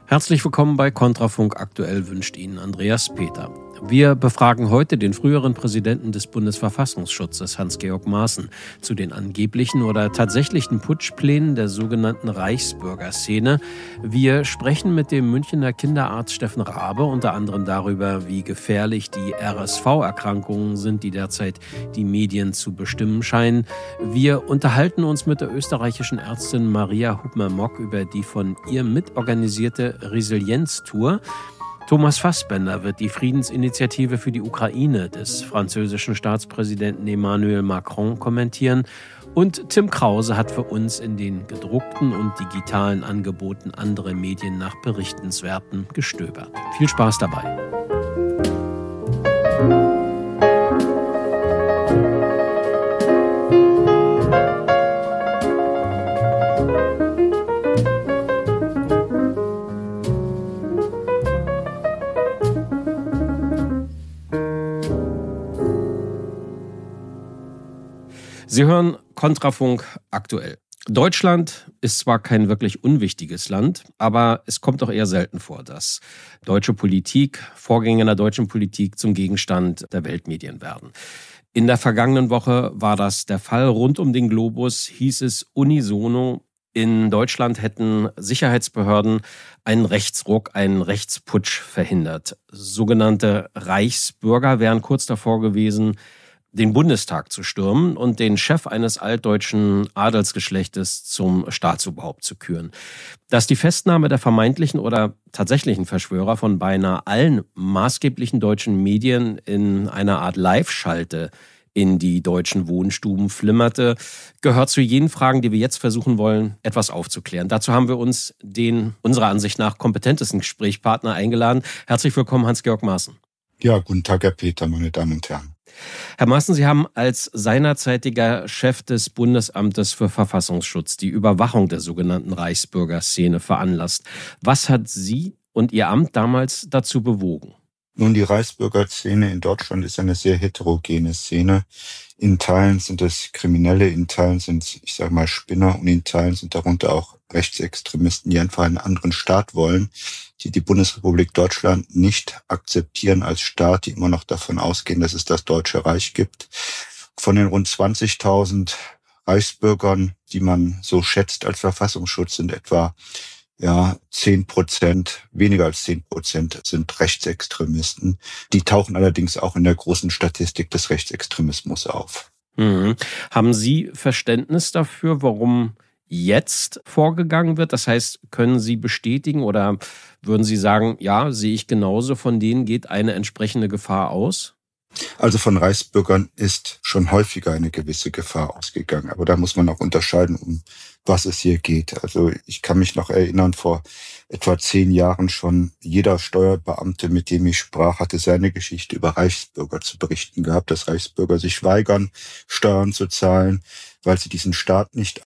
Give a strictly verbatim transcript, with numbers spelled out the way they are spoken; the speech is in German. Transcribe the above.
Herzlich willkommen bei Kontrafunk aktuell, wünscht Ihnen Andreas Peter. Wir befragen heute den früheren Präsidenten des Bundesverfassungsschutzes, Hans-Georg Maaßen, zu den angeblichen oder tatsächlichen Putschplänen der sogenannten Reichsbürgerszene. Wir sprechen mit dem Münchner Kinderarzt Steffen Rabe unter anderem darüber, wie gefährlich die R S V-Erkrankungen sind, die derzeit die Medien zu bestimmen scheinen. Wir unterhalten uns mit der österreichischen Ärztin Maria Hubmer-Mock über die von ihr mitorganisierte Resilienz-Tour. Thomas Fassbender wird die Friedensinitiative für die Ukraine des französischen Staatspräsidenten Emmanuel Macron kommentieren. Und Tim Krause hat für uns in den gedruckten und digitalen Angeboten andere Medien nach Berichtenswerten gestöbert. Viel Spaß dabei. Sie hören Kontrafunk aktuell. Deutschland ist zwar kein wirklich unwichtiges Land, aber es kommt doch eher selten vor, dass deutsche Politik, Vorgänge in der deutschen Politik zum Gegenstand der Weltmedien werden. In der vergangenen Woche war das der Fall. Rund um den Globus hieß es unisono, in Deutschland hätten Sicherheitsbehörden einen Rechtsruck, einen Rechtsputsch verhindert. Sogenannte Reichsbürger wären kurz davor gewesen, den Bundestag zu stürmen und den Chef eines altdeutschen Adelsgeschlechtes zum Staatsoberhaupt zu küren. Dass die Festnahme der vermeintlichen oder tatsächlichen Verschwörer von beinahe allen maßgeblichen deutschen Medien in einer Art Live-Schalte in die deutschen Wohnstuben flimmerte, gehört zu jenen Fragen, die wir jetzt versuchen wollen, etwas aufzuklären. Dazu haben wir uns den unserer Ansicht nach kompetentesten Gesprächspartner eingeladen. Herzlich willkommen, Hans-Georg Maaßen. Ja, guten Tag, Herr Peter, meine Damen und Herren. Herr Maaßen, Sie haben als seinerzeitiger Chef des Bundesamtes für Verfassungsschutz die Überwachung der sogenannten Reichsbürgerszene veranlasst. Was hat Sie und Ihr Amt damals dazu bewogen? Nun, die Reichsbürgerszene in Deutschland ist eine sehr heterogene Szene. In Teilen sind es Kriminelle, in Teilen sind es, ich sage mal, Spinner und in Teilen sind darunter auch Rechtsextremisten, die einfach einen anderen Staat wollen, die die Bundesrepublik Deutschland nicht akzeptieren als Staat, die immer noch davon ausgehen, dass es das Deutsche Reich gibt. Von den rund zwanzigtausend Reichsbürgern, die man so schätzt als Verfassungsschutz, sind etwa ja zehn Prozent, weniger als zehn Prozent sind Rechtsextremisten. Die tauchen allerdings auch in der großen Statistik des Rechtsextremismus auf. Mhm. Haben Sie Verständnis dafür, warum jetzt vorgegangen wird? Das heißt, können Sie bestätigen oder würden Sie sagen, ja, sehe ich genauso, von denen geht eine entsprechende Gefahr aus? Also von Reichsbürgern ist schon häufiger eine gewisse Gefahr ausgegangen. Aber da muss man auch unterscheiden, um was es hier geht. Also ich kann mich noch erinnern, vor etwa zehn Jahren schon, jeder Steuerbeamte, mit dem ich sprach, hatte seine Geschichte über Reichsbürger zu berichten gehabt, dass Reichsbürger sich weigern, Steuern zu zahlen, weil sie diesen Staat nicht